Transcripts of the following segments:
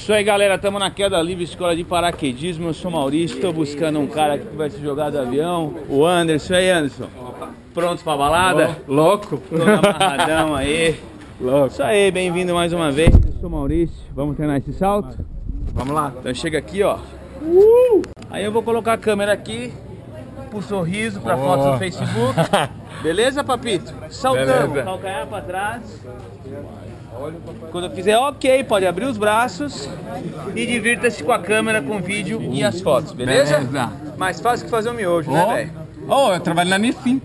Isso aí, galera, estamos na Queda Livre, escola de paraquedismo. Eu sou Maurício, estou buscando um cara que vai se jogar do avião, o Anderson. E aí, Anderson? Prontos pra balada? Louco. Todo amarradão aí. Louco. Isso aí, bem-vindo mais uma vez. Eu sou Maurício, vamos treinar esse salto? Vamos lá. Então chega aqui, ó. Aí eu vou colocar a câmera aqui pro sorriso, pra foto do Facebook. Beleza, papito? Saltamos, Beleza. calcanhar pra trás. Quando eu fizer ok, pode abrir os braços e divirta-se com a câmera, com o vídeo e as fotos, beleza? Beleza. Mais fácil que fazer um miojo, né, velho? Eu trabalho na Nissin.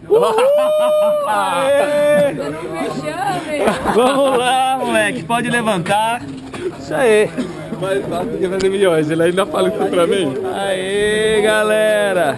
Aê! Vamos lá, moleque, pode levantar. Isso aí. Mais fácil que fazer milhões. Ele ainda fala isso pra mim. Aê, galera.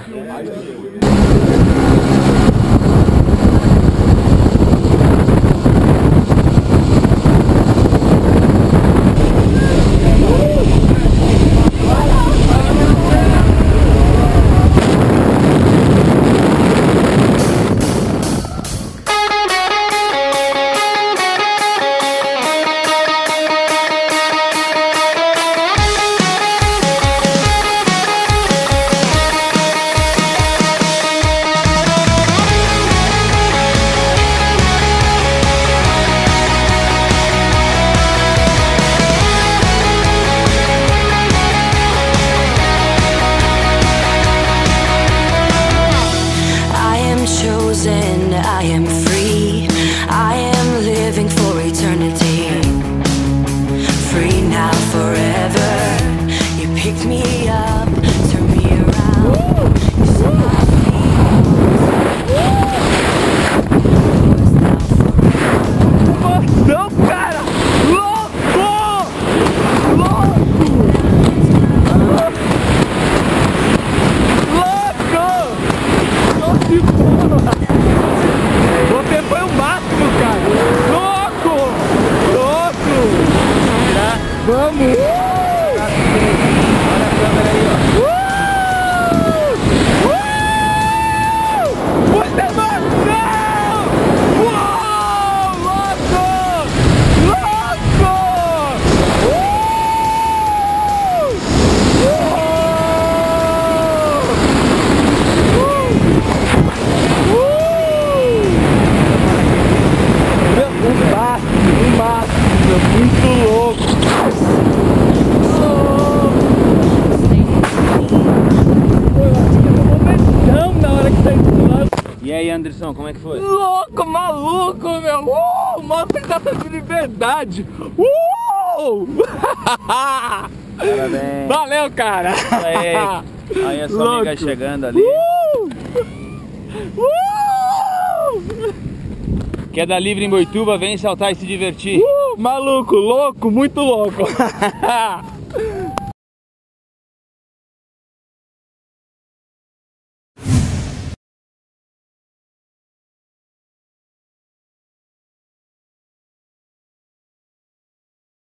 I am free, I am living for eternity. Free now, forever. You picked me up, turned me around. You set my feet. Não, cara! Louco! Você foi o máximo, cara! Louco! Louco! Tá? Vamos! Olha a câmera aí, ó! Você morreu! Uou! Louco! Louco! Um máximo, muito louco. Na hora que tá entrando. E aí, Anderson, como é que foi? Louco, maluco, meu. Mó sensação de verdade. Parabéns. Valeu, cara. Aí a sua amiga chegando ali. Queda Livre em Boituva, vem saltar e se divertir. Maluco, louco, muito louco.